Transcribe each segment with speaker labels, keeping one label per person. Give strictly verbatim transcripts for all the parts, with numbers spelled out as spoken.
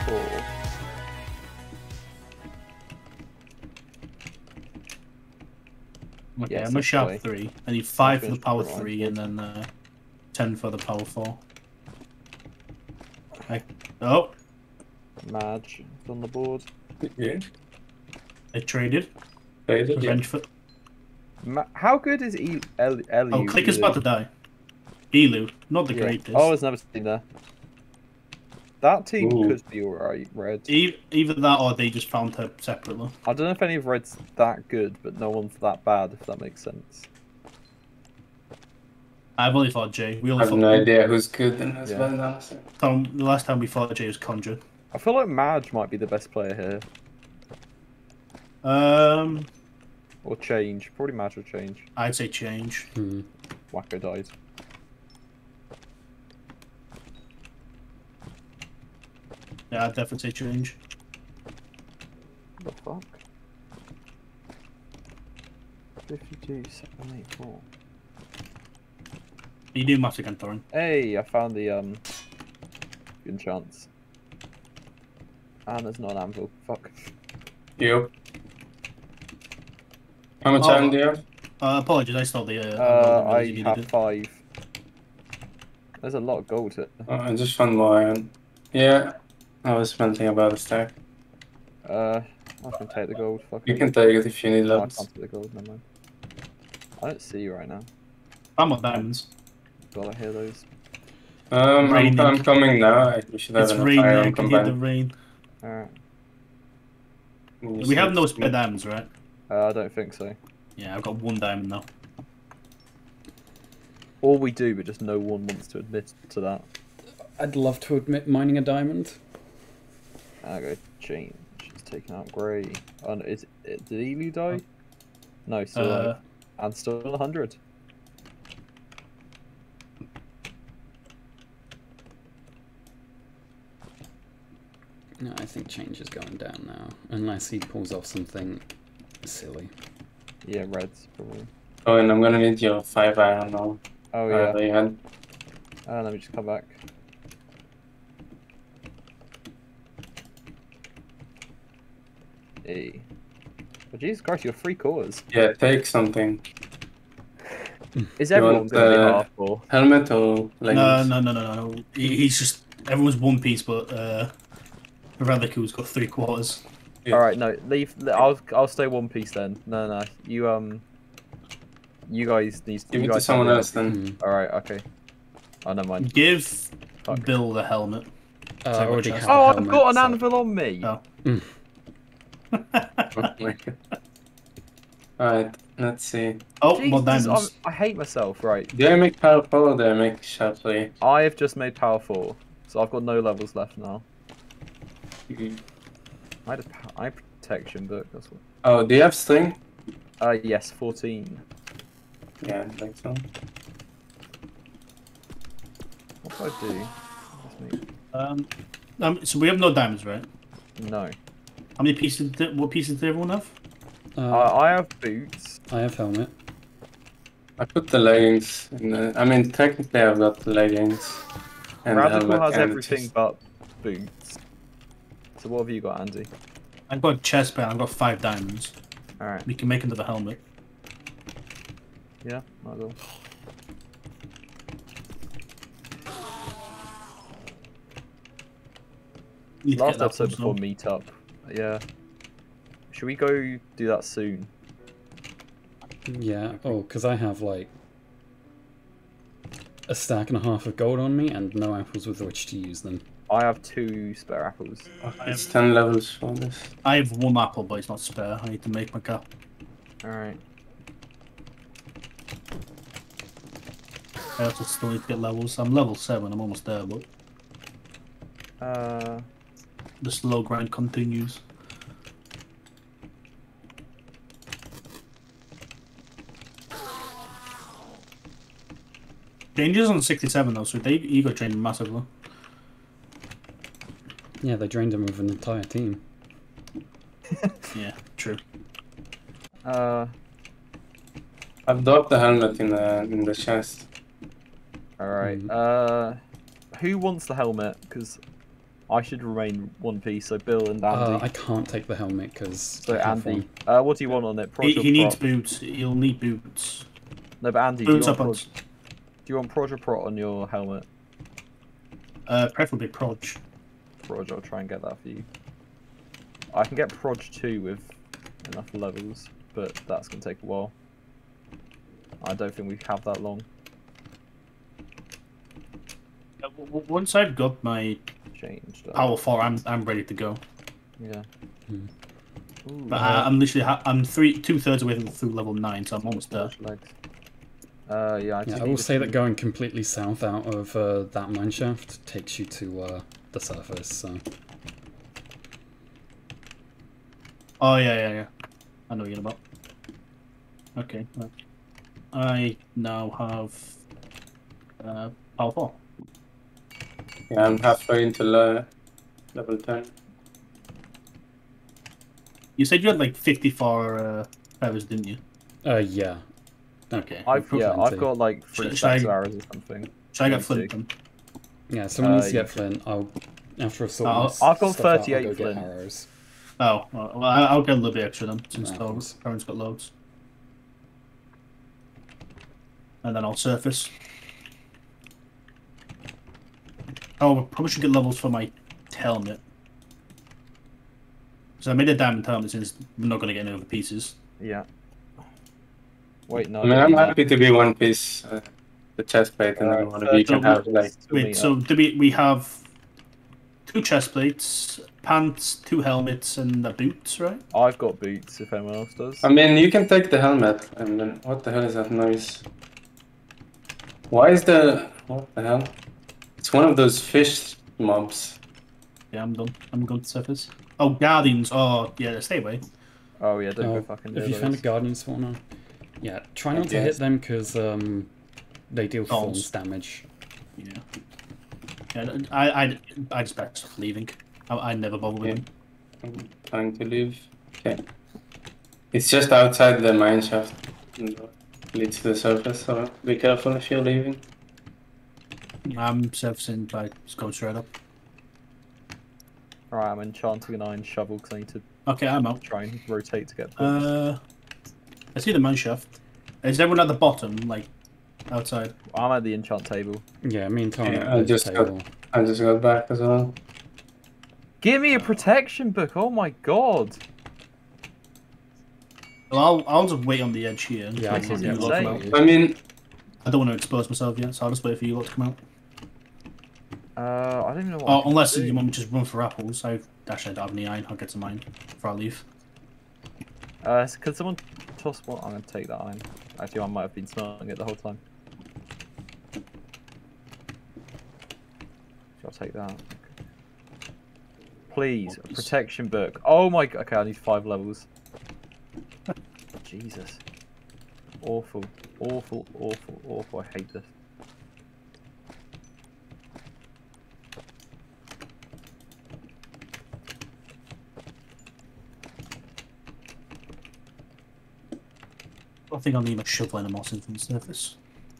Speaker 1: four.
Speaker 2: Okay,
Speaker 1: Yeah,
Speaker 2: I'm a sharp
Speaker 1: way.
Speaker 2: three. I need five for the
Speaker 1: finished
Speaker 2: power
Speaker 1: the
Speaker 2: three and then uh, ten for the power four. I, oh,
Speaker 1: Madge is on the board.
Speaker 3: Yeah.
Speaker 2: I traded.
Speaker 3: Traded, yeah.
Speaker 2: Revenge for.
Speaker 1: Ma how good is E L L
Speaker 2: Oh, Click is about to die. Elu, not the
Speaker 1: yeah.
Speaker 2: greatest.
Speaker 1: Oh, there's never seen there. That team
Speaker 3: Ooh.
Speaker 1: could be alright, Red.
Speaker 2: E either that or they just found her separately.
Speaker 1: I don't know if any of Red's that good, but no one's that bad, if that makes sense.
Speaker 2: I've only fought Jay. We
Speaker 3: I
Speaker 2: only
Speaker 3: have
Speaker 2: fought
Speaker 3: no
Speaker 2: him.
Speaker 3: idea who's good and who's
Speaker 1: Yeah.
Speaker 3: bad, honestly.
Speaker 2: Tom, the last time we fought Jay was Conjure.
Speaker 1: I feel like Madge might be the best player here.
Speaker 2: Um,
Speaker 1: Or Change. Probably Madge or Change.
Speaker 2: I'd say Change.
Speaker 4: Hmm.
Speaker 1: Wacko died.
Speaker 2: Yeah, I'd definitely say Change.
Speaker 1: What the fuck? fifty-two, seven, eight, four.
Speaker 2: You do math again, Thorin.
Speaker 1: Hey, I found the um good chance. And there's not an anvil. Fuck.
Speaker 3: Yep. How much
Speaker 2: Oh.
Speaker 3: time do you have?
Speaker 2: Uh, apologies, I stole the. Uh,
Speaker 1: Uh,
Speaker 2: I
Speaker 1: I
Speaker 2: didn't realize you
Speaker 1: have
Speaker 2: needed it.
Speaker 1: five. There's a lot of gold here.
Speaker 3: Oh, I just found more iron. Yeah, I was thinking about a stack.
Speaker 1: Uh, I can take the gold. Fuck
Speaker 3: You
Speaker 1: it.
Speaker 3: can take it if you need
Speaker 1: No, I
Speaker 3: levels.
Speaker 1: can't take the gold. Never mind. I don't see you right now.
Speaker 2: I'm on diamonds.
Speaker 1: God, I hear those.
Speaker 3: Um, I'm,
Speaker 2: Raining.
Speaker 3: I'm coming now. I- We should have
Speaker 2: It's
Speaker 3: enough
Speaker 2: raining. I
Speaker 3: iron
Speaker 2: can hear the
Speaker 3: combined.
Speaker 2: rain.
Speaker 1: Alright.
Speaker 2: We have no spare diamonds, right?
Speaker 1: Uh, I don't think so.
Speaker 2: Yeah, I've got one diamond now.
Speaker 1: Or we do, but just no one wants to admit to that.
Speaker 4: I'd love to admit mining a diamond.
Speaker 1: I go change. She's taking out grey. Oh, no, is it, did Elu die? No, still
Speaker 2: Uh,
Speaker 1: alive. And still one hundred.
Speaker 4: No, I think change is going down now, unless he pulls off something silly.
Speaker 1: Yeah, reds probably.
Speaker 3: Oh, and I'm gonna need your five iron now.
Speaker 1: Oh
Speaker 3: Uh,
Speaker 1: yeah.
Speaker 3: that you had.
Speaker 1: Uh, let me just come back. Hey. Oh, Jesus Christ, you're three quarters.
Speaker 3: Yeah, take something.
Speaker 1: Is
Speaker 3: You
Speaker 1: everyone
Speaker 3: want,
Speaker 1: going to be
Speaker 3: uh,
Speaker 1: half or?
Speaker 3: Helmet or leggings?
Speaker 2: No, no, no, no, no. He, he's just everyone's one piece, but uh, Radiku's got three quarters.
Speaker 3: Yeah.
Speaker 1: Alright, no, leave. I'll I'll stay one piece then. No, no, you um, you guys need.
Speaker 3: Give
Speaker 1: you
Speaker 3: it to
Speaker 1: guys
Speaker 3: someone
Speaker 1: have
Speaker 3: else then.
Speaker 4: Hmm.
Speaker 1: Alright, okay. Oh, never mind.
Speaker 2: Give
Speaker 1: Fuck.
Speaker 2: Bill the helmet.
Speaker 4: Uh, I
Speaker 2: Take
Speaker 4: already
Speaker 2: my
Speaker 4: have
Speaker 2: chest.
Speaker 1: Oh,
Speaker 4: a
Speaker 1: I've
Speaker 4: helmet,
Speaker 1: got an
Speaker 4: so-
Speaker 1: anvil on me.
Speaker 2: Oh.
Speaker 3: Oh my god. Alright, let's see.
Speaker 2: Oh,
Speaker 1: Jesus,
Speaker 2: more diamonds.
Speaker 1: I'm- I hate myself. Right,
Speaker 3: Do I make power four or do I make sharply?
Speaker 1: I have just made power four, so I've got no levels left now.
Speaker 3: Mhm.
Speaker 1: I had a pow- I had protection book. That's what.
Speaker 3: Oh, do you have string?
Speaker 1: Uh, yes, fourteen.
Speaker 3: Yeah, I think so.
Speaker 1: What do I do? That's me.
Speaker 2: Um, um, so we have no diamonds, right?
Speaker 1: No.
Speaker 2: How many pieces? Did, what pieces did everyone have?
Speaker 4: Uh,
Speaker 1: I I have boots.
Speaker 4: I have helmet.
Speaker 3: I put the leggings in the... I mean, technically I've got the leggings. And the
Speaker 1: Radical
Speaker 3: helmet
Speaker 1: has
Speaker 3: and the
Speaker 1: everything
Speaker 3: chest.
Speaker 1: but boots. So what have you got, Andy?
Speaker 2: I've got a chest plate. I've got five diamonds.
Speaker 1: All right.
Speaker 2: We can make another helmet.
Speaker 1: Yeah, might as well.
Speaker 2: Need to
Speaker 1: Last
Speaker 2: get that
Speaker 1: episode
Speaker 2: full
Speaker 1: before
Speaker 2: stone.
Speaker 1: Meetup. Yeah. Should we go do that soon?
Speaker 4: Yeah. Oh, because I have like a stack and a half of gold on me and no apples with which to use them.
Speaker 1: I have two spare apples.
Speaker 3: It's ten levels for this.
Speaker 2: I have one apple, but it's not spare. I need to make my cap.
Speaker 1: Alright.
Speaker 2: I also still need to get levels. I'm level seven. I'm almost there, but
Speaker 1: Uh,
Speaker 2: the slow grind continues. Danger's on sixty-seven though, so they ego trained massively.
Speaker 4: Yeah, they drained him with an entire team.
Speaker 2: Yeah, true.
Speaker 1: uh,
Speaker 3: I've dropped the helmet in the in the chest.
Speaker 1: alright.
Speaker 4: Mhm.
Speaker 1: Uh, who wants the helmet? Because I should remain one piece, so Bill and Andy.
Speaker 4: Uh, I can't take the helmet because.
Speaker 1: So Andy, uh, what do you want on it? Prod
Speaker 2: He,
Speaker 1: or
Speaker 2: he needs
Speaker 1: prot?
Speaker 2: boots. He'll need boots.
Speaker 1: No, but Andy, do you,
Speaker 2: Boots
Speaker 1: want
Speaker 2: up
Speaker 1: prod,
Speaker 2: on.
Speaker 1: do you want prod or prot on your helmet?
Speaker 2: Uh, preferably proj.
Speaker 1: Prod, I'll try and get that for you. I can get prod two with enough levels, but that's going to take a while. I don't think we have that long.
Speaker 2: Uh, w- w- Once I've got my
Speaker 1: Changed. up.
Speaker 2: power four, I'm I'm ready to go.
Speaker 1: Yeah.
Speaker 4: Hmm.
Speaker 1: Ooh,
Speaker 2: But uh, I'm literally ha I'm three two thirds away through level nine, so I'm almost there.
Speaker 1: legs. Uh, yeah, I,
Speaker 4: Yeah,
Speaker 1: do
Speaker 4: I
Speaker 1: need
Speaker 4: will
Speaker 1: a
Speaker 4: say that
Speaker 1: few-
Speaker 4: going completely south out of uh, that mineshaft takes you to uh, the surface. So
Speaker 2: Oh yeah, yeah, yeah. I know what you're about. Okay. Right. I now have uh, power four.
Speaker 3: Yeah, I'm halfway into le level ten.
Speaker 2: You said you had like fifty-four uh, feathers, didn't you?
Speaker 4: uh, yeah,
Speaker 2: Okay.
Speaker 1: I've yeah, I've
Speaker 4: plenty.
Speaker 1: got like three
Speaker 2: Should-
Speaker 1: stacks
Speaker 2: should
Speaker 1: of
Speaker 2: I-
Speaker 1: arrows or something.
Speaker 2: Should I get
Speaker 1: Me
Speaker 2: flint
Speaker 1: too.
Speaker 2: then?
Speaker 4: yeah. Someone
Speaker 1: Uh,
Speaker 4: needs to
Speaker 1: you
Speaker 4: get flint. I'll after I've
Speaker 2: I'll-
Speaker 4: sorted this
Speaker 1: I've got
Speaker 4: stuff out, I'll
Speaker 1: thirty-eight
Speaker 4: go get
Speaker 1: flint.
Speaker 4: arrows.
Speaker 2: Oh, well, well, I- I'll get a little bit extra then, since
Speaker 4: Right,
Speaker 2: the
Speaker 4: thanks.
Speaker 2: parents got loads. And then I'll surface. Oh, I probably should get levels for my helmet. So I made a diamond helmet since we're not going to get any other pieces.
Speaker 1: Yeah. Wait, no.
Speaker 3: I mean, I'm happy to be one piece, uh, the chest plate, and
Speaker 1: Uh,
Speaker 3: then one of you can
Speaker 2: so-
Speaker 3: have like.
Speaker 2: Wait, so do we, we have two chest plates, pants, two helmets, and the boots, right?
Speaker 1: I've got boots if anyone else does.
Speaker 3: I mean, you can take the helmet, and then what the hell is that noise? Why is the what the hell? It's one of those fish mobs.
Speaker 2: Yeah, I'm done. I'm going to surface. Oh, guardians. Oh, yeah, stay away.
Speaker 1: Oh yeah, don't
Speaker 4: Oh,
Speaker 1: go fucking.
Speaker 4: Have
Speaker 1: near
Speaker 4: you found a
Speaker 1: those.
Speaker 4: guardian spawner? Yeah, try not to
Speaker 3: Yes.
Speaker 4: hit them because um, they deal
Speaker 2: Thorns.
Speaker 4: thorns damage.
Speaker 2: Yeah. Yeah, I, I, I just back stop leaving. I, I never bother with
Speaker 3: Yeah.
Speaker 2: them.
Speaker 3: I'm trying to leave. Okay. It's just outside the mine shaft. and leads to the surface, so be careful if you're leaving.
Speaker 2: I'm surfacing, but I just go straight up.
Speaker 1: Alright, I'm enchanting an iron shovel because I need to
Speaker 2: Okay, I'm out.
Speaker 1: try and rotate to get books.
Speaker 2: Uh, I see the mine shaft. Is everyone at the bottom, like outside?
Speaker 1: I'm at the enchant table.
Speaker 4: Yeah, me and Tony
Speaker 3: Yeah,
Speaker 4: are
Speaker 3: I
Speaker 4: at the
Speaker 3: just got-
Speaker 4: table.
Speaker 3: I just got back as well.
Speaker 1: Give me a protection book. Oh my god.
Speaker 2: Well, I'll, I'll just wait on the edge here. and just
Speaker 4: Yeah, I
Speaker 2: wait
Speaker 4: can't
Speaker 2: for you
Speaker 1: get
Speaker 2: lot to come
Speaker 1: saved.
Speaker 2: out.
Speaker 3: I mean,
Speaker 2: I don't want to expose myself yet, so I'll just wait for you lot to come out.
Speaker 1: Uh, I don't even know what. I
Speaker 2: Oh,
Speaker 1: can
Speaker 2: unless
Speaker 1: do.
Speaker 2: you want me to just run for apples. I actually I don't have any iron. I'll get some iron before I leave.
Speaker 1: Uh, could someone toss one? I'm gonna take that iron. Actually, I might have been smelling it the whole time. I'll take that. Okay. Please, a protection book. Oh my god. Okay, I need five levels. Jesus. Awful. Awful, awful, awful. I hate this.
Speaker 2: I think I'll need a shovel and a moss from the surface.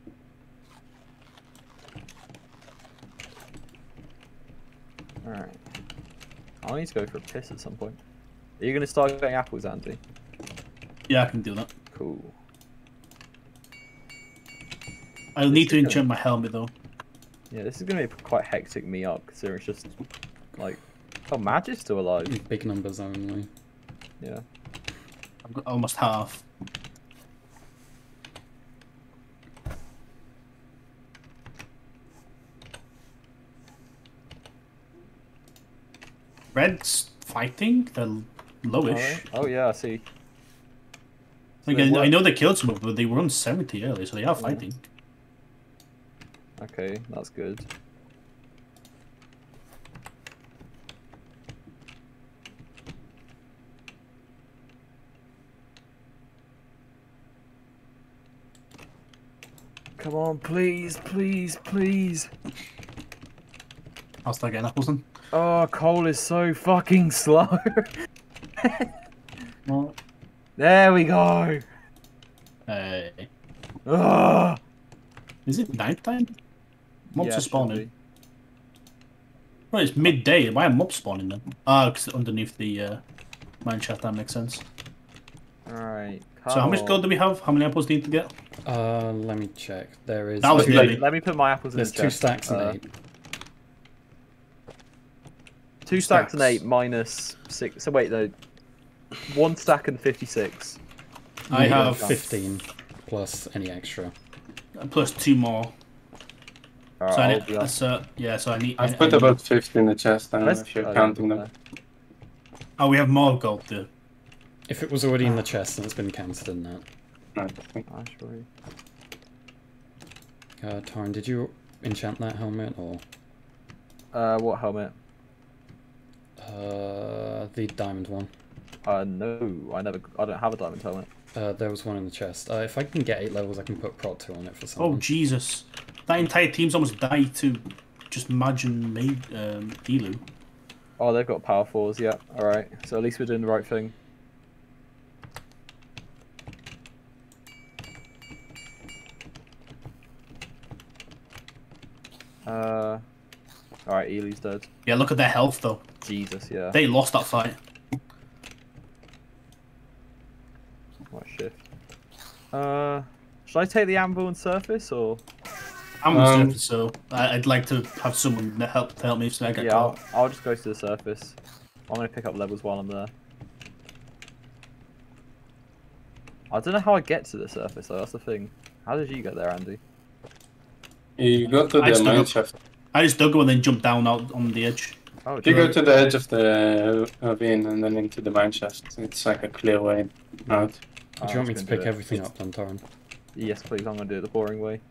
Speaker 1: Alright. I need to go for a piss at some point. Are you gonna start getting apples, Andy?
Speaker 2: Yeah, I can do that.
Speaker 1: Cool.
Speaker 2: I'll need to
Speaker 1: is
Speaker 2: enchant my helmet though.
Speaker 1: Yeah, this is gonna be quite hectic me up, considering it's just like, oh, Magic's still alive.
Speaker 4: Big numbers only.
Speaker 1: Yeah.
Speaker 2: I've got almost half. Red's fighting. They're lowish.
Speaker 1: Alright. Oh yeah, I see.
Speaker 2: Like,
Speaker 1: they
Speaker 2: I, I
Speaker 1: were-
Speaker 2: know they killed some, but they were on seventy earlier, so they are fighting.
Speaker 1: Okay, that's good. Come on, please, please, please.
Speaker 2: I'll start getting apples then.
Speaker 1: Oh, coal is so fucking slow.
Speaker 2: Well,
Speaker 1: There we go.
Speaker 2: hey.
Speaker 1: Ah.
Speaker 2: Is it nighttime? Mobs
Speaker 1: Yeah,
Speaker 2: are
Speaker 1: should
Speaker 2: spawning.
Speaker 1: be.
Speaker 2: Well, it's midday. Why am mob spawning then? Ah, because underneath the uh, mineshaft. That makes sense.
Speaker 1: Alright.
Speaker 2: So how much gold do we have? How many apples do you need to get?
Speaker 4: Uh, let me check. There is.
Speaker 2: That was
Speaker 1: Let
Speaker 2: the
Speaker 1: me, let me put my apples
Speaker 4: There's
Speaker 1: in the
Speaker 4: two
Speaker 1: chest.
Speaker 4: stacks and
Speaker 1: Uh,
Speaker 4: eight.
Speaker 1: Two stacks, and
Speaker 2: Stacks.
Speaker 1: eight minus six. So wait, no. One stack and fifty-six.
Speaker 2: I
Speaker 1: Yeah,
Speaker 2: have
Speaker 4: fifteen plus any extra.
Speaker 2: plus two more.
Speaker 1: Alright,
Speaker 2: So I
Speaker 1: I'll
Speaker 2: need,
Speaker 1: be up.
Speaker 2: so, yeah, so I need.
Speaker 3: I've
Speaker 2: I,
Speaker 3: put
Speaker 2: I
Speaker 3: about fifty in the chest. I don't know
Speaker 1: Let's-
Speaker 3: if you're
Speaker 1: oh,
Speaker 3: counting
Speaker 1: yeah,
Speaker 3: them.
Speaker 2: Oh, we have more gold too.
Speaker 4: If it was already in the chest, then it's been counted in that.
Speaker 3: No,
Speaker 1: Actually.
Speaker 4: Uh, Tarn, did you enchant that helmet or
Speaker 1: Uh, what helmet?
Speaker 4: uh, the diamond one?
Speaker 1: Uh, no, I never. I don't have a diamond helmet.
Speaker 4: Uh, there was one in the chest. Uh, if I can get eight levels, I can put prot two on it for
Speaker 2: Oh
Speaker 4: someone.
Speaker 2: Jesus! That entire team's almost died to just imagine me, um, Elu.
Speaker 1: Oh, they've got power fours. Yeah. All right. So at least we're doing the right thing. Uh. All right. Elu's dead.
Speaker 2: Yeah, look at their health though.
Speaker 1: Jesus. Yeah.
Speaker 2: They lost that fight.
Speaker 1: What shift? Uh. Should I take the anvil and surface or?
Speaker 2: I'm on the
Speaker 3: Um,
Speaker 2: surface, so I- I'd like to have someone to help to help me so I get
Speaker 1: Yeah. I'll,
Speaker 2: caught.
Speaker 1: I'll just go to the surface. I'm gonna pick up levels while I'm there. I don't know how I get to the surface though. That's the thing. How did you get there, Andy?
Speaker 3: you go to
Speaker 2: I
Speaker 3: the
Speaker 2: just dug
Speaker 3: mine
Speaker 2: up-
Speaker 3: shaft.
Speaker 2: I just dug one and then jumped down out on the edge.
Speaker 1: Oh,
Speaker 3: If you
Speaker 1: do
Speaker 3: go to the edge of the ravine and then into the mine shaft, it's like a clear way out.
Speaker 4: Do you want me to pick everything up then, Tarn?
Speaker 1: Yes, please. I'm gonna do it the boring way.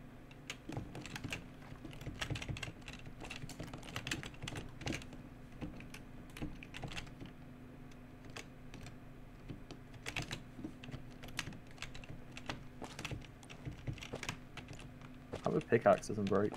Speaker 1: How would pickaxes and break?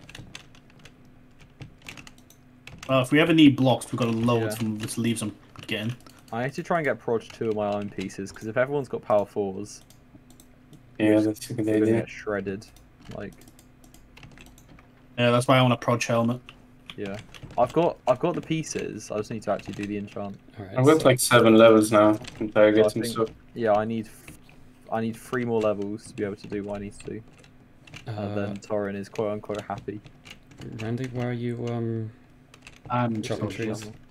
Speaker 2: Well, if we ever need blocks, we've got to load
Speaker 1: Yeah.
Speaker 2: from this leaves I'm getting.
Speaker 1: I need to try and get proj two of my own pieces because if everyone's got power fours,
Speaker 3: Yeah, that's a good
Speaker 1: they're gonna
Speaker 3: idea.
Speaker 1: get shredded. Like,
Speaker 2: Yeah, that's why I want a proj helmet.
Speaker 1: yeah, I've got I've got the pieces. I just need to actually do the enchant.
Speaker 4: Alright,
Speaker 3: I've got
Speaker 4: so-
Speaker 3: like seven levels now in targets
Speaker 1: I
Speaker 3: and
Speaker 1: think-
Speaker 3: stuff.
Speaker 1: Yeah, I need I need three more levels to be able to do what I need to do. And
Speaker 4: uh,
Speaker 1: then Torin is quote unquote happy.
Speaker 4: Randy, where are you um,
Speaker 2: I'm
Speaker 4: chopping
Speaker 1: So
Speaker 4: trees?
Speaker 1: shovel.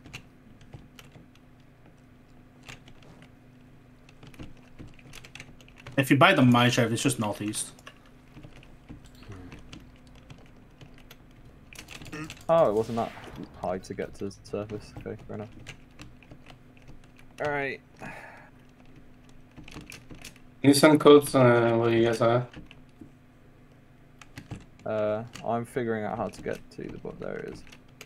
Speaker 2: If you buy the mine shaft, it's just northeast.
Speaker 1: Oh, it wasn't that high to get to the surface. Okay, fair enough. Alright.
Speaker 3: Can you send codes uh, where you guys are?
Speaker 1: Uh, I'm figuring out how to get to the book. There it is.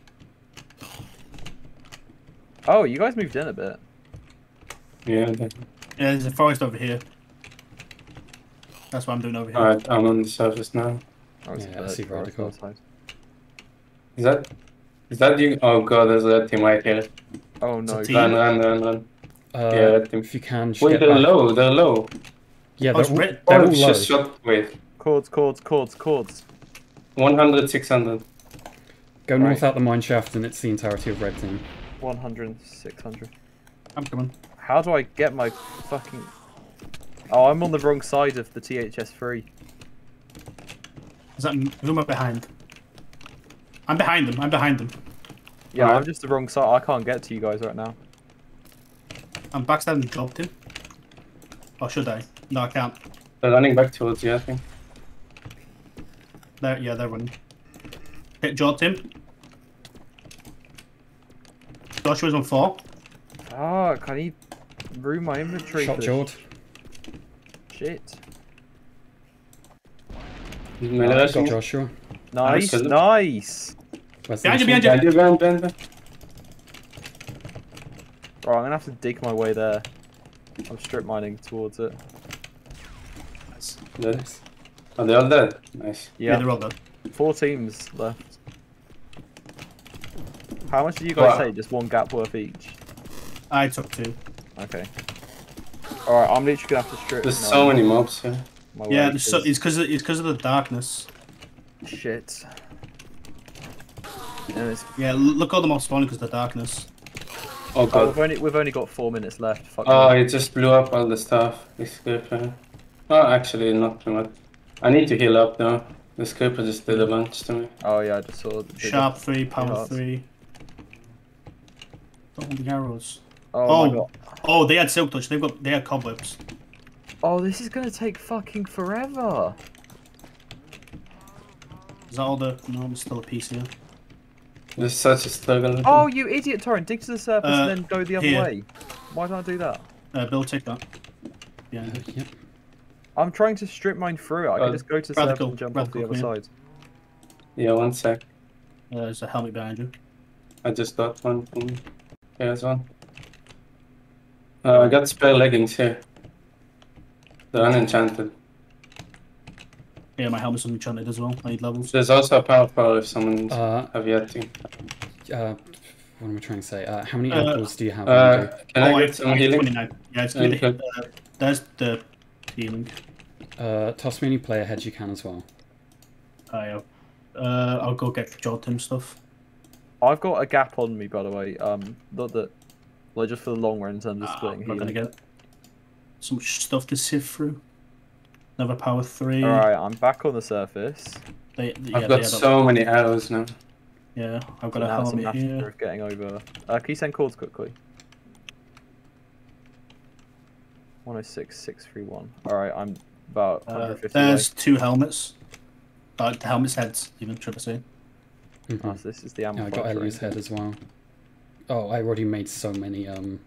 Speaker 1: Oh, you guys moved in a bit.
Speaker 3: Yeah. Okay.
Speaker 2: Yeah, there's a forest over here. That's what I'm doing over here.
Speaker 3: Alright, I'm on the surface now.
Speaker 1: Oh, it's a
Speaker 4: Yeah, I
Speaker 1: bird
Speaker 4: see
Speaker 1: forest
Speaker 4: vertical.
Speaker 1: outside.
Speaker 3: Is that is that you? Oh god, there's a red team right here.
Speaker 1: Oh
Speaker 2: It's
Speaker 1: no.
Speaker 2: a team.
Speaker 3: Run, run, run, run.
Speaker 4: Uh,
Speaker 3: Yeah, red team.
Speaker 4: if you can, just
Speaker 3: Wait,
Speaker 4: get
Speaker 3: they're
Speaker 4: back.
Speaker 3: low. They're low.
Speaker 4: Yeah,
Speaker 2: Oh,
Speaker 4: they're,
Speaker 2: it's
Speaker 4: all,
Speaker 2: red.
Speaker 4: they're
Speaker 3: Oh,
Speaker 4: all low.
Speaker 3: just shot. Wait,
Speaker 1: Cords, cords, cords, cords.
Speaker 3: one hundred, six hundred.
Speaker 4: Go north
Speaker 1: Right.
Speaker 4: out the mine shaft, and it's the entirety of red team.
Speaker 1: one hundred, six hundred.
Speaker 2: I'm coming.
Speaker 1: How do I get my fucking... Oh, I'm on the wrong side of the T H S three.
Speaker 2: Is that who am I behind? I'm behind them. I'm behind them.
Speaker 1: Yeah,
Speaker 3: Alright.
Speaker 1: I'm just the wrong side. I can't get to you guys right now.
Speaker 2: I'm backstabbing and dropped him. Or should I? No, I can't.
Speaker 3: They're running back towards you, I think.
Speaker 2: They're, yeah, they're running. Hit dropped him. Joshua's on four.
Speaker 1: Oh, can he ruin my inventory?
Speaker 4: Shot
Speaker 1: for this
Speaker 4: jawed.
Speaker 1: Shit.
Speaker 3: He's
Speaker 1: Oh,
Speaker 3: melee
Speaker 4: Got
Speaker 3: rushing.
Speaker 4: Joshua.
Speaker 1: Nice,
Speaker 3: Understood.
Speaker 1: nice.
Speaker 4: Where's the
Speaker 2: Behind you,
Speaker 4: next
Speaker 2: behind you.
Speaker 3: Behind you, behind, behind.
Speaker 1: Right, I'm gonna have to dig my way there. I'm strip mining towards it.
Speaker 3: Dead.
Speaker 4: Nice.
Speaker 3: Oh, they're all dead. Nice.
Speaker 2: Yeah,
Speaker 1: Yeah,
Speaker 2: they're all dead.
Speaker 1: four teams left. How much did you guys
Speaker 3: Wow.
Speaker 1: take? Just one gap worth each?
Speaker 2: I took two.
Speaker 1: Okay. Alright, I'm literally gonna have to strip.
Speaker 3: There's
Speaker 1: my-
Speaker 3: so many mobs here.
Speaker 1: my
Speaker 2: Yeah,
Speaker 1: way,
Speaker 2: there's so,
Speaker 1: 'cause-
Speaker 2: it's because it's because of the darkness.
Speaker 1: Shit. Yeah, it's...
Speaker 2: Yeah, look all the mobs spawning because of the darkness.
Speaker 3: Oh
Speaker 1: oh,
Speaker 3: god.
Speaker 1: we've only we've only got four minutes left. Fuck
Speaker 3: Oh,
Speaker 1: me.
Speaker 3: it just blew up all the stuff. The scraper. Oh, actually, not too much. I need to heal up though. The scraper just did a bunch to me.
Speaker 1: Oh yeah, I just saw. The,
Speaker 2: Sharp
Speaker 1: the,
Speaker 2: three,
Speaker 1: the
Speaker 2: power
Speaker 1: hearts.
Speaker 2: three. Oh, the arrows.
Speaker 1: Oh,
Speaker 2: Oh,
Speaker 1: my god.
Speaker 2: oh, they had silk touch. They've got they had cobwebs.
Speaker 1: Oh, this is gonna take fucking forever.
Speaker 2: Is that all the? No, there's still a piece here.
Speaker 3: There's such a struggle.
Speaker 1: Oh, you idiot, Torrent! Dig to the surface
Speaker 2: Uh,
Speaker 1: and then go the other
Speaker 2: here.
Speaker 1: way. Why don't I do that?
Speaker 2: Uh, Bill, take that. Yeah.
Speaker 4: Yep.
Speaker 1: I'm trying to strip mine through it. I
Speaker 3: Uh,
Speaker 1: can just go to the surface
Speaker 2: radical,
Speaker 1: and jump
Speaker 2: radical,
Speaker 1: off the other
Speaker 2: yeah.
Speaker 1: side.
Speaker 3: Yeah, one sec.
Speaker 2: Uh, there's a helmet behind you.
Speaker 3: I just got one from here's one. Uh, I got spare leggings here. They're unenchanted.
Speaker 2: Yeah, my helmet's unenchanted as well. I need levels.
Speaker 3: There's also a power pearl if someone
Speaker 4: Uh,
Speaker 3: have yet to.
Speaker 4: uh, what am I trying to say? Uh, how many
Speaker 2: Uh,
Speaker 4: apples do you have?
Speaker 3: Uh,
Speaker 4: Andy?
Speaker 3: can
Speaker 2: oh,
Speaker 3: I
Speaker 2: I
Speaker 3: get some
Speaker 2: I have
Speaker 3: healing?
Speaker 2: twenty-nine. Yeah, it's good.
Speaker 3: Okay.
Speaker 2: Uh, there's the healing.
Speaker 4: Uh, toss me any player heads you can as well.
Speaker 2: I uh, uh, I'll go get Joltim stuff.
Speaker 1: I've got a gap on me, by the way. Um, not that, like just for the long run in terms of
Speaker 2: Ah,
Speaker 1: splitting
Speaker 2: I'm not gonna
Speaker 1: healing.
Speaker 2: get so much stuff to sift through. Another power three.
Speaker 1: All right, I'm back on the surface.
Speaker 2: They, yeah,
Speaker 3: I've
Speaker 2: they
Speaker 3: got
Speaker 2: had
Speaker 3: so many arrows now.
Speaker 2: A, yeah, I've
Speaker 1: So
Speaker 2: got a
Speaker 1: now it's a
Speaker 2: helmet
Speaker 1: matter
Speaker 2: here.
Speaker 1: of getting over. Uh, can you send calls quickly? one oh six, six three one. All right, I'm about one
Speaker 2: Uh,
Speaker 1: fifty away.
Speaker 2: there's two helmets. Uh, the helmet's heads, even should I say?
Speaker 4: Mhm.
Speaker 1: Oh, so this is the
Speaker 4: Yeah, I
Speaker 1: amplifier.
Speaker 4: got
Speaker 1: terrain.
Speaker 4: Ellie's head as well. Oh, I already made so many um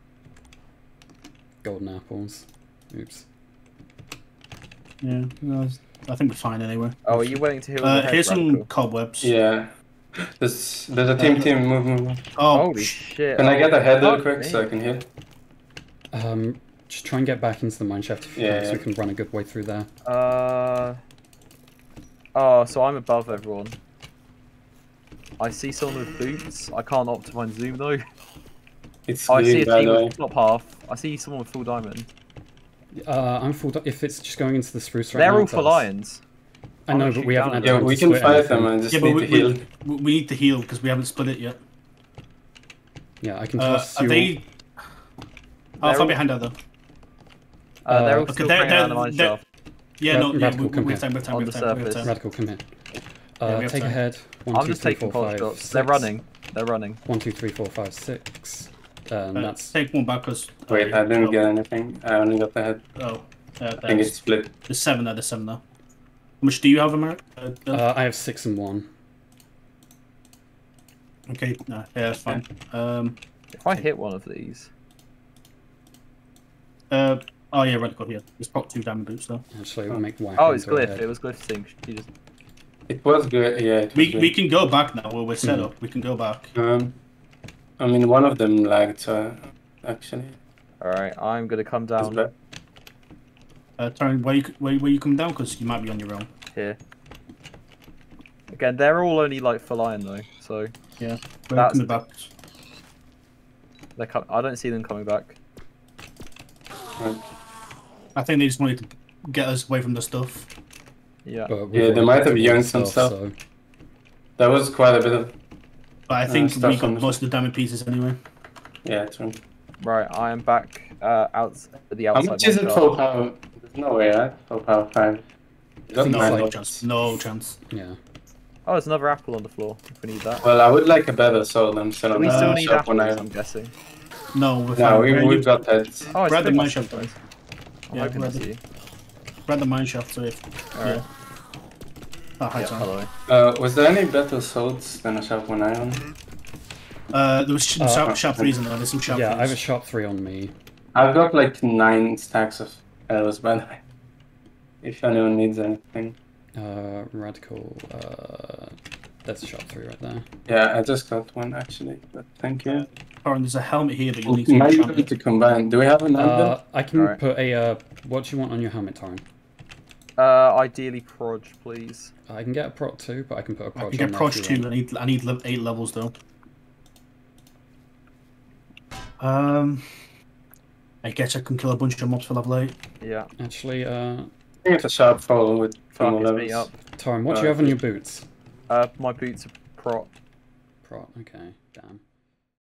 Speaker 4: golden apples. Oops.
Speaker 2: Yeah, no, I think we're fine anyway.
Speaker 1: Oh, are you waiting to heal the
Speaker 2: Uh,
Speaker 1: head,
Speaker 2: here's some
Speaker 1: Radical?
Speaker 2: cobwebs.
Speaker 3: Yeah. There's there's a team team move move. move.
Speaker 2: Oh,
Speaker 1: Holy
Speaker 2: sh-
Speaker 1: shit!
Speaker 3: Can I
Speaker 1: oh,
Speaker 3: get a head real
Speaker 1: fuck
Speaker 3: quick
Speaker 1: me.
Speaker 3: so I can heal?
Speaker 4: Um, just try and get back into the mineshaft if you
Speaker 3: Yeah,
Speaker 4: can, so
Speaker 3: yeah.
Speaker 4: we can run a good way through there.
Speaker 1: Uh. Oh, so I'm above everyone. I see someone with boots. I can't optimize zoom though.
Speaker 3: It's
Speaker 1: Oh, I see
Speaker 3: green,
Speaker 1: a
Speaker 3: by
Speaker 1: team
Speaker 3: the way.
Speaker 1: with top half. I see someone with full diamond.
Speaker 4: Uh, I'm full. If it's just going into the spruce right
Speaker 1: They're
Speaker 4: now.
Speaker 1: all for
Speaker 4: that's-
Speaker 1: lions.
Speaker 4: I know,
Speaker 1: I'll
Speaker 4: but
Speaker 1: shoot
Speaker 4: we haven't
Speaker 1: down
Speaker 4: had
Speaker 1: at
Speaker 3: Yeah,
Speaker 4: time
Speaker 3: we
Speaker 4: to
Speaker 3: can
Speaker 4: split
Speaker 3: fight
Speaker 4: anything.
Speaker 3: them. I just
Speaker 2: yeah, but
Speaker 3: need
Speaker 2: we,
Speaker 3: to heal.
Speaker 2: we, we need to heal because we haven't split it yet.
Speaker 4: Yeah, I can
Speaker 2: Uh,
Speaker 4: toss
Speaker 2: are
Speaker 4: you.
Speaker 2: they? Oh,
Speaker 1: They're
Speaker 2: far
Speaker 1: all-
Speaker 2: behind are they?
Speaker 1: Uh, they're all
Speaker 4: Okay,
Speaker 1: still
Speaker 2: they're-
Speaker 1: playing around the
Speaker 2: they're-
Speaker 1: mine
Speaker 2: they're-
Speaker 1: shaft.
Speaker 2: Yeah,
Speaker 4: Rad-
Speaker 2: no, yeah,
Speaker 4: Radical,
Speaker 2: we,
Speaker 4: come
Speaker 2: we have
Speaker 4: here.
Speaker 2: time, we have time,
Speaker 1: On
Speaker 2: we
Speaker 1: the
Speaker 2: have time, we have
Speaker 1: surface.
Speaker 2: time.
Speaker 4: Radical, come here.
Speaker 2: Yeah,
Speaker 4: Uh,
Speaker 2: we have
Speaker 4: take a
Speaker 2: time.
Speaker 4: head. One,
Speaker 1: I'm
Speaker 4: two,
Speaker 1: just
Speaker 4: three,
Speaker 1: taking
Speaker 4: four,
Speaker 1: pot
Speaker 4: five,
Speaker 1: shots. They're
Speaker 4: six.
Speaker 1: running. They're running.
Speaker 4: One, two, three, four, five, six. And
Speaker 2: Uh,
Speaker 4: that's
Speaker 2: take one back because.
Speaker 3: Wait, I didn't get anything. I only got the head.
Speaker 2: Oh, uh,
Speaker 3: I think
Speaker 2: there's,
Speaker 3: it's split.
Speaker 2: there's seven there. There's seven there. How much do you have, America? Uh, Bill?
Speaker 4: uh, I have six and one.
Speaker 2: okay, no, yeah, that's fine. Um,
Speaker 1: If I hit one of these,
Speaker 2: uh, oh yeah, Radical here. There's probably two diamond boots though.
Speaker 4: Actually, we'll make whack.
Speaker 1: oh, it's
Speaker 4: into a
Speaker 1: Glyph.
Speaker 4: head.
Speaker 1: It was Glyph's thing. You just
Speaker 3: It was good. Yeah. It was
Speaker 2: We
Speaker 3: good.
Speaker 2: we can go back now where we're set
Speaker 4: Mhm.
Speaker 2: up. We can go back.
Speaker 3: Um, I mean, one of them lagged. So actually,
Speaker 1: all right. I'm gonna come
Speaker 3: it's
Speaker 1: down
Speaker 3: bad.
Speaker 2: Uh, Taryn, where you where, where you come down because you might be on your own.
Speaker 1: here. Again, they're all only like for lion though, so
Speaker 2: Yeah, we're
Speaker 1: That's-
Speaker 2: coming back.
Speaker 1: they com I don't see them coming back.
Speaker 3: Right.
Speaker 2: I think they just wanted to get us away from the stuff.
Speaker 1: Yeah.
Speaker 4: But we've
Speaker 3: Yeah, they
Speaker 4: already
Speaker 3: might
Speaker 4: got
Speaker 3: have
Speaker 4: the
Speaker 3: yanked some stuff.
Speaker 4: So
Speaker 3: That was quite a bit of.
Speaker 2: But I
Speaker 3: Uh,
Speaker 2: think
Speaker 3: stuff
Speaker 2: we got
Speaker 3: on the-
Speaker 2: most of the diamond pieces anyway.
Speaker 3: Yeah, true.
Speaker 1: Right. I am back uh, out at the
Speaker 3: How
Speaker 1: outside.
Speaker 3: much is it
Speaker 1: mine
Speaker 3: for
Speaker 1: shaft.
Speaker 3: power? There's no way, right? For power five. You got
Speaker 4: think
Speaker 2: No,
Speaker 4: it's
Speaker 3: nine
Speaker 2: no
Speaker 4: like-
Speaker 2: chance. No chance.
Speaker 4: yeah.
Speaker 1: Oh, there's another apple on the floor. If we need that.
Speaker 3: Well, I would like a better soul. I'm still
Speaker 1: Do
Speaker 3: on
Speaker 1: we
Speaker 3: the
Speaker 1: still
Speaker 2: uh,
Speaker 1: need
Speaker 3: shop when
Speaker 1: apples?
Speaker 3: I.
Speaker 1: I'm guessing.
Speaker 2: No, we're
Speaker 3: No,
Speaker 2: fine.
Speaker 3: we,
Speaker 2: We're-
Speaker 3: we've got heads.
Speaker 1: Oh, it's
Speaker 2: Grab the
Speaker 1: big
Speaker 2: mine
Speaker 1: one.
Speaker 2: shaft, guys.
Speaker 1: I'm
Speaker 2: Yeah,
Speaker 1: hoping
Speaker 2: grab
Speaker 1: to
Speaker 2: the-
Speaker 1: see.
Speaker 2: Grab the mine shaft. So if
Speaker 1: Alright.
Speaker 2: yeah. Oh, hi,
Speaker 1: Yeah,
Speaker 2: Tom.
Speaker 1: hello.
Speaker 3: Uh, was there any better swords than a sharp one iron?
Speaker 2: Uh, there was some
Speaker 4: Uh,
Speaker 2: sharp, sharp threes in there. There's some sharp
Speaker 4: Yeah, I have a
Speaker 2: threes.
Speaker 4: sharp three on me.
Speaker 3: I've got like nine stacks of arrows, by the way. If anyone needs anything.
Speaker 4: Uh, radical. Uh, that's a sharp three right there.
Speaker 3: Yeah, I just got one actually, but thank you.
Speaker 2: Aaron, there's a helmet here that you
Speaker 3: We
Speaker 2: need to
Speaker 3: might
Speaker 2: enchant
Speaker 3: need
Speaker 2: it.
Speaker 3: to combine. Do we have an
Speaker 4: Uh,
Speaker 3: anvil?
Speaker 4: I can
Speaker 1: Alright.
Speaker 4: put a. Uh, what do you want on your helmet, Torrin?
Speaker 1: Uh, ideally proj, please.
Speaker 4: I can get a prot two, but I can put a
Speaker 2: I
Speaker 4: proj
Speaker 2: can get
Speaker 4: on there
Speaker 2: Proj
Speaker 4: if you
Speaker 2: two.
Speaker 4: want.
Speaker 2: I need I need le- eight levels though. Um, I guess I can kill a bunch of mobs for level eight.
Speaker 1: Yeah.
Speaker 4: Actually, uh,
Speaker 3: I think it's a sharp fall with two
Speaker 1: Fuck,
Speaker 3: more
Speaker 1: it's
Speaker 3: levels.
Speaker 1: me up.
Speaker 4: Torrin, what do
Speaker 3: Uh,
Speaker 4: you have on your boots?
Speaker 1: Uh, my boots are prot.
Speaker 4: Prot, okay, damn.